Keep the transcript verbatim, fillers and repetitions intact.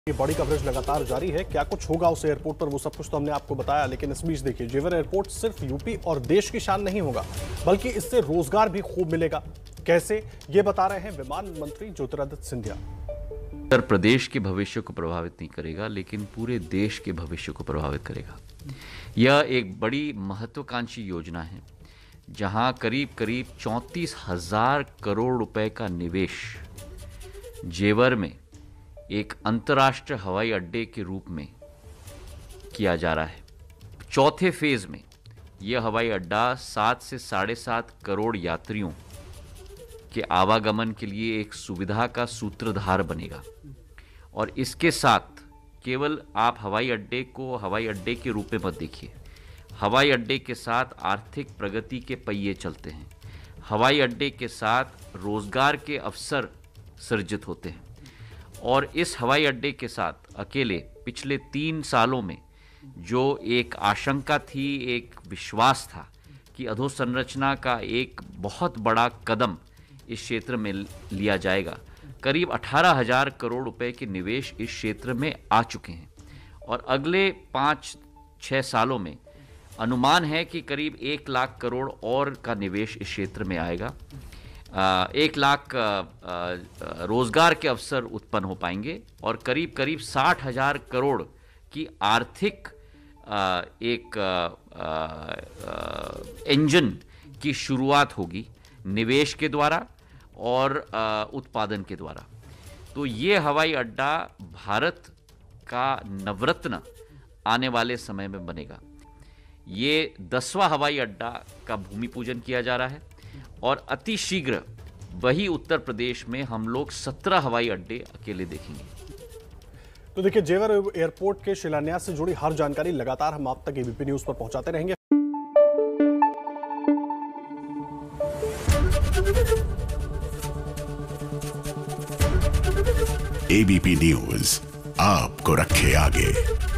ये बड़ी कवरेज लगातार जारी है। क्या कुछ होगा उस एयरपोर्ट पर, वो सब कुछ तो हमने आपको बताया, लेकिन इस बीच देखिए, जेवर एयरपोर्ट सिर्फ यूपी और देश की शान नहीं होगा, बल्कि इससे रोजगार भी खूब मिलेगा। कैसे, ये बता रहे हैं विमान मंत्री ज्योतिरादित्य सिंधिया। उत्तर प्रदेश के भविष्य को प्रभावित नहीं करेगा, लेकिन पूरे देश के भविष्य को प्रभावित करेगा। यह एक बड़ी महत्वाकांक्षी योजना है, जहां करीब करीब चौंतीस हजार करोड़ रुपए का निवेश जेवर में एक अंतर्राष्ट्रीय हवाई अड्डे के रूप में किया जा रहा है। चौथे फेज में यह हवाई अड्डा सात से साढ़े सात करोड़ यात्रियों के आवागमन के लिए एक सुविधा का सूत्रधार बनेगा। और इसके साथ केवल आप हवाई अड्डे को हवाई अड्डे के रूप में मत देखिए। हवाई अड्डे के साथ आर्थिक प्रगति के पहिए चलते हैं। हवाई अड्डे के साथ रोजगार के अवसर सृजित होते हैं। और इस हवाई अड्डे के साथ अकेले पिछले तीन सालों में जो एक आशंका थी, एक विश्वास था कि अधोसंरचना का एक बहुत बड़ा कदम इस क्षेत्र में लिया जाएगा, करीब अठारह हजार करोड़ रुपए के निवेश इस क्षेत्र में आ चुके हैं। और अगले पाँच छः सालों में अनुमान है कि करीब एक लाख करोड़ और का निवेश इस क्षेत्र में आएगा। आ, एक लाख रोजगार के अवसर उत्पन्न हो पाएंगे और करीब करीब साठ हजार करोड़ की आर्थिक आ, एक इंजन की शुरुआत होगी निवेश के द्वारा और आ, उत्पादन के द्वारा। तो ये हवाई अड्डा भारत का नवरत्न आने वाले समय में बनेगा। ये दसवां हवाई अड्डा का भूमि पूजन किया जा रहा है और अति शीघ्र वही उत्तर प्रदेश में हम लोग सत्रह हवाई अड्डे अकेले देखेंगे। तो देखिए, जेवर एयरपोर्ट के शिलान्यास से जुड़ी हर जानकारी लगातार हम आप तक एबीपी न्यूज पर पहुंचाते रहेंगे। एबीपी न्यूज आपको रखे आगे।